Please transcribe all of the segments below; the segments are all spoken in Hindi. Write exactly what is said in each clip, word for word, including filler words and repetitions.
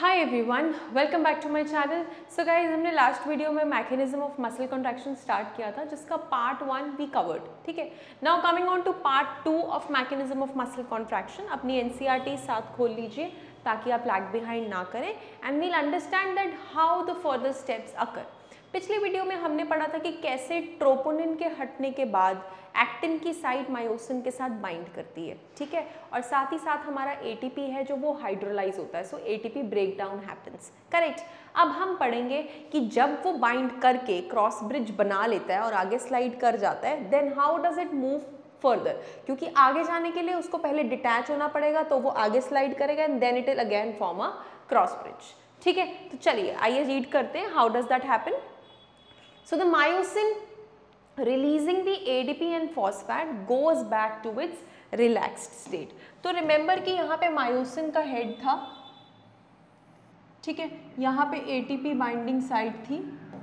Hi everyone, welcome back to my channel. So guys, हमने लास्ट वीडियो में mechanism of muscle contraction start किया था, जिसका पार्ट वन वी कवर्ड। ठीक है, now coming on to part two of mechanism of muscle contraction. अपनी एनसीईआरटी साथ खोल लीजिए ताकि आप लैग बिहाइंड ना करें and we'll understand that how the further steps occur. पिछली वीडियो में हमने पढ़ा था कि कैसे ट्रोपोनिन के हटने के बाद एक्टिन की साइट मायोसिन के साथ बाइंड करती है। ठीक है, और साथ ही साथ हमारा एटीपी है जो वो हाइड्रोलाइज होता है, so ATP break down happens. Correct. अब हम पढ़ेंगे कि जब वो बाइंड करके क्रॉस ब्रिज बना लेता है और आगे स्लाइड कर जाता है, then how does it move further, क्योंकि आगे जाने के लिए उसको पहले डिटैच होना पड़ेगा, तो वो आगे स्लाइड करेगा and then it will again form a cross bridge. ठीक है, तो चलिए आइए रीड करते हैं how does that happen. So the myosin releasing the A D P and phosphate goes back to its relaxed state. तो रिमेंबर कि यहाँ पे मायोसिन का हेड था, ठीक है, यहाँ पे A T P binding site थी,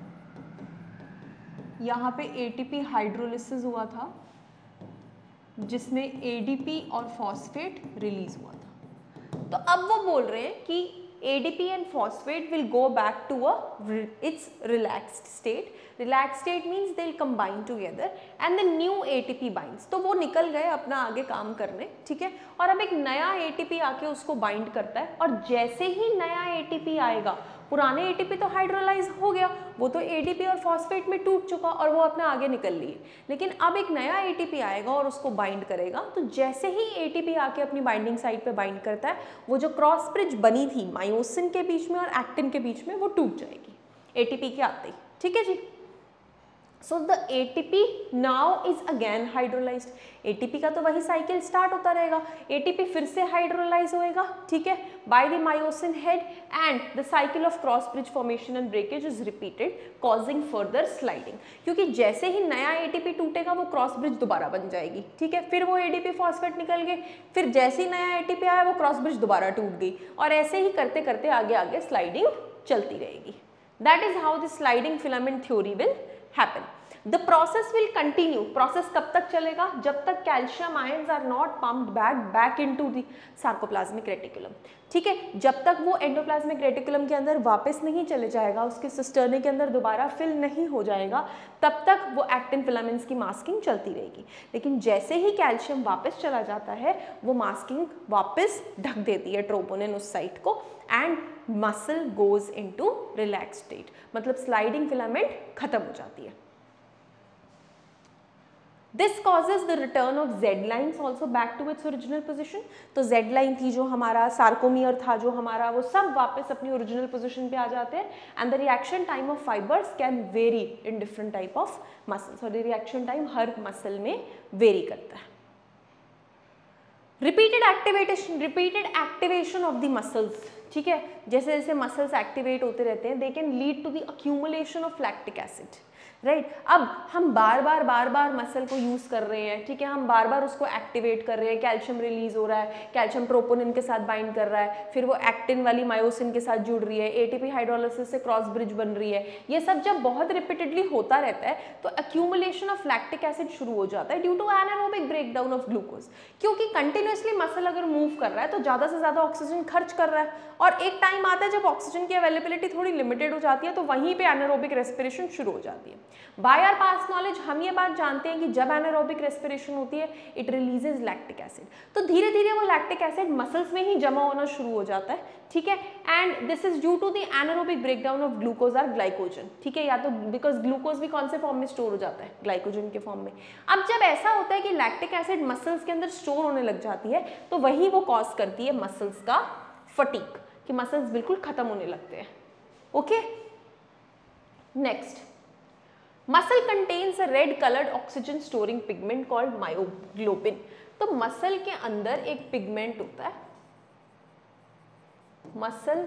यहाँ पे A T P हाइड्रोलिसिस हुआ था जिसमें A D P और फॉस्फेट रिलीज हुआ था। तो अब वो बोल रहे हैं कि A D P and phosphate will go back to a its relaxed state. Relaxed state means they'll combine together and the new A T P binds. तो वो निकल गए अपना आगे काम करने, ठीक है, और अब एक नया A T P आके उसको बाइंड करता है, और जैसे ही नया A T P आएगा, पुराने A T P तो हाइड्रोलाइज हो गया, वो तो A D P और फॉस्फेट में टूट चुका और वो अपना आगे निकल लिए, लेकिन अब एक नया A T P आएगा और उसको बाइंड करेगा। तो जैसे ही A T P आके अपनी बाइंडिंग साइट पे बाइंड करता है, वो जो क्रॉस ब्रिज बनी थी मायोसिन के बीच में और एक्टिन के बीच में, वो टूट जाएगी A T P के आते ही। ठीक है जी। So the A T P now is again hydrolyzed. A T P का तो वही साइकिल स्टार्ट होता रहेगा, A T P फिर से हाइड्रोलाइज होएगा, ठीक है, by the myosin head and the cycle of cross bridge formation and breakage is repeated, causing further sliding. क्योंकि जैसे ही नया A T P टूटेगा वो क्रॉस ब्रिज दोबारा बन जाएगी, ठीक है, फिर वो A D P फॉस्फेट निकल गए, फिर जैसे ही नया A T P आया वो क्रॉस ब्रिज दोबारा टूट गई, और ऐसे ही करते करते आगे आगे स्लाइडिंग चलती रहेगी। That is how the sliding filament theory will happen. The process will continue. Process कब तक चलेगा? जब तक calcium ions are not pumped back back into the sarcoplasmic reticulum. ठीक है, जब तक वो एंडोप्लाज्मिक रेटिकुलम के अंदर वापस नहीं चले जाएगा, उसके सिस्टर्ने के अंदर दोबारा फिल नहीं हो जाएगा, तब तक वो एक्टिन फिलामेंट्स की मास्किंग चलती रहेगी। लेकिन जैसे ही कैल्शियम वापस चला जाता है, वो मास्किंग वापस ढक देती है ट्रोपोनिन उस साइट को, and muscle goes into relax state, मतलब स्लाइडिंग फिलामेंट खत्म हो जाती है। This causes the return of Z lines also back to its original position. तो Z line थी जो हमारा सार्कोमियर था, जो हमारा, वो सब वापस अपनी ओरिजिनल पोजीशन पे आ जाते हैं, and the reaction time of fibres can vary in different type of muscles, और रिएक्शन टाइम हर मसल में वेरी करता है। Repeated activation repeated activation of the muscles, ठीक है, जैसे जैसे मसल्स एक्टिवेट होते रहते हैं, they can lead to the accumulation of lactic acid. Right right? अब हम बार बार बार बार मसल को यूज़ कर रहे हैं, ठीक है, हम बार बार उसको एक्टिवेट कर रहे हैं, कैल्शियम रिलीज हो रहा है, कैल्शियम ट्रोपोनिन के साथ बाइंड कर रहा है, फिर वो एक्टिन वाली मायोसिन के साथ जुड़ रही है, एटीपी हाइड्रोलिसिस से क्रॉस ब्रिज बन रही है। ये सब जब बहुत रिपीटेडली होता रहता है तो एक्यूमुलेशन ऑफ लैक्टिक एसिड शुरू हो जाता है due to anaerobic break down of glucose. क्योंकि कंटिन्यूसली मसल अगर मूव कर रहा है तो ज़्यादा से ज़्यादा ऑक्सीजन खर्च कर रहा है, और एक टाइम आता है जब ऑक्सीजन की अवेलेबिलिटी थोड़ी लिमिटेड हो जाती है, तो वहीं पर एनारोबिक रेस्पिरेशन शुरू हो जाती है। बाय आवर पास्ट नॉलेज हम ये बात जानते हैं कि जब एनारोबिक रेस्पिरेशन होती है, इट रिलीजेस लैक्टिक एसिड, तो धीरे धीरे वो लैक्टिक एसिड मसल्स में ही जमा होना शुरू हो जाता है, ठीक है, and this is due to the anaerobic breakdown of glucose और ग्लाइकोजन, ठीक है, या तो बिकॉज ग्लूकोज भी कौन से फॉर्म में स्टोर हो जाता है, ग्लाइकोजन के फॉर्म में। अब जब ऐसा होता है कि लैक्टिक एसिड मसल्स के अंदर स्टोर होने लग जाती है, तो वही वो कॉज करती है मसल्स का फटीग, कि मसल्स बिल्कुल खत्म होने लगते हैं। Okay, next, muscle contains a red coloured oxygen storing pigment called myoglobin. तो मसल के अंदर एक पिगमेंट होता है, muscle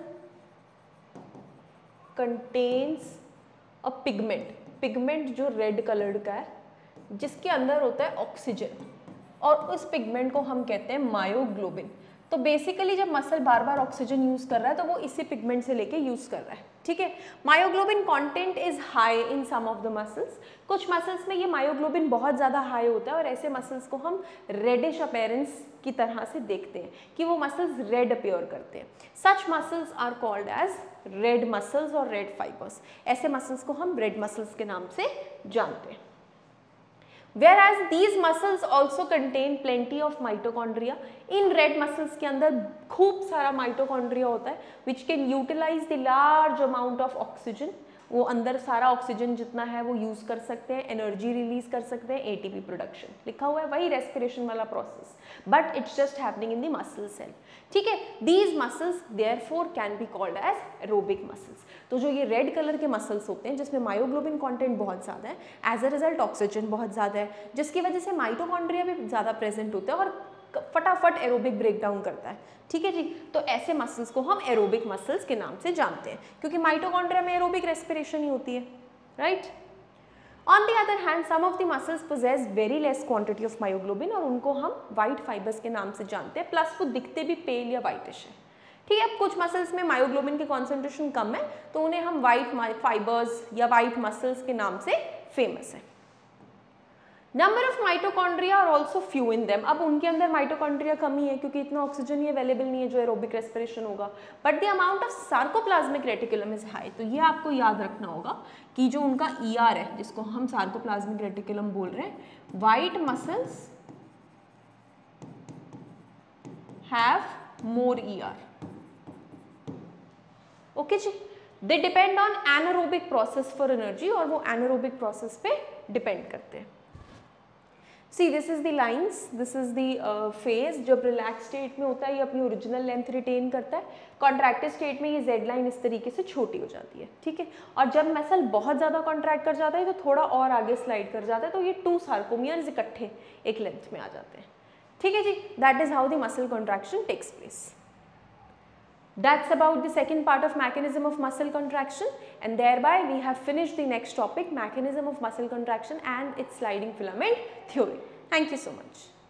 contains a pigment, pigment जो रेड कलर्ड का है, जिसके अंदर होता है ऑक्सीजन, और उस पिगमेंट को हम कहते हैं मायोग्लोबिन। तो बेसिकली जब मसल बार बार ऑक्सीजन यूज कर रहा है तो वो इसी पिगमेंट से लेके यूज कर रहा है, ठीक है। Myoglobin content is high in some of the muscles, कुछ मसल्स में ये मायोग्लोबिन बहुत ज़्यादा हाई होता है, और ऐसे मसल्स को हम रेडिश अपीयरेंस की तरह से देखते हैं कि वो मसल्स रेड अपीयर करते हैं. Such muscles are called as red muscles और रेड फाइबर्स. ऐसे मसल्स को हम रेड मसल्स के नाम से जानते हैं. Whereas these muscles also contain plenty of mitochondria. In red muscles के अंदर खूब सारा mitochondria होता है which can utilize the large amount of oxygen. वो अंदर सारा ऑक्सीजन जितना है वो यूज कर सकते हैं, एनर्जी रिलीज कर सकते हैं, एटीपी प्रोडक्शन. लिखा हुआ है वही रेस्पिरेशन वाला process, but it's just happening in the muscle cell. ठीक है. These muscles therefore can be called as aerobic muscles. तो जो ये रेड कलर के मसल्स होते हैं जिसमें मायोग्लोबिन कंटेंट बहुत ज़्यादा है, एज अ रिजल्ट ऑक्सीजन बहुत ज़्यादा है, जिसकी वजह से माइटोकॉन्ड्रिया भी ज़्यादा प्रेजेंट होता है और फटाफट एरोबिक ब्रेकडाउन करता है. ठीक है जी. तो ऐसे मसल्स को हम एरोबिक मसल्स के नाम से जानते हैं क्योंकि माइटोकॉन्ड्रिया में एरोबिक रेस्पिरेशन ही होती है. Right. On the other hand some of the muscles possess very less quantity of myoglobin और उनको हम वाइट फाइबर्स के नाम से जानते हैं. प्लस वो दिखते भी पेल या वाइटिश है. ठीक है. अब कुछ मसल्स में मायोग्लोबिन की कॉन्सेंट्रेशन कम है तो उन्हें हम वाइट फाइबर्स या वाइट मसल्स के नाम से फेमस है. Number of mitochondria are also few in them. अब उनके अंदर माइटोकॉन्ड्रिया कमी है क्योंकि इतना ऑक्सीजन ही अवेलेबल नहीं है जो एरोबिक रेस्पिरेशन होगा. But the amount of sarcoplasmic reticulum is high. तो ये आपको याद रखना होगा कि जो उनका ई आर है जिसको हम सार्कोप्लाज्मिक रेटिकुलम बोल रहे हैं, white muscles have more E R. Okay जी. They depend on anaerobic process for energy और वो एनारोबिक प्रोसेस पे डिपेंड करते हैं. See this is the lines, this is the phase. जब रिलैक्स स्टेट में होता है ये अपनी ओरिजिनल लेंथ रिटेन करता है. कॉन्ट्रैक्टेड स्टेट में ये जेड लाइन इस तरीके से छोटी हो जाती है. ठीक है. और जब मसल बहुत ज़्यादा कॉन्ट्रैक्ट कर जाता है तो थोड़ा और आगे स्लाइड कर जाता है तो ये टू सार्कोमियर्स इकट्ठे एक लेंथ में आ जाते हैं. ठीक है जी. That is how the muscle contraction takes place. That's about the second part of mechanism of muscle contraction, and thereby we have finished the next topic, mechanism of muscle contraction and its sliding filament theory. Thank you so much.